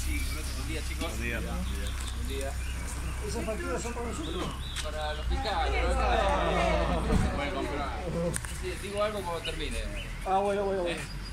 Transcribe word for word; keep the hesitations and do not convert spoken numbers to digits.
Sí, buen día, chicos. Buen día. Buen día. ¿Esas facturas son para nosotros? Para los fiscales, ¿no? Pueden comprar. Sí, digo algo cuando termine. Ah, bueno, bueno, bueno.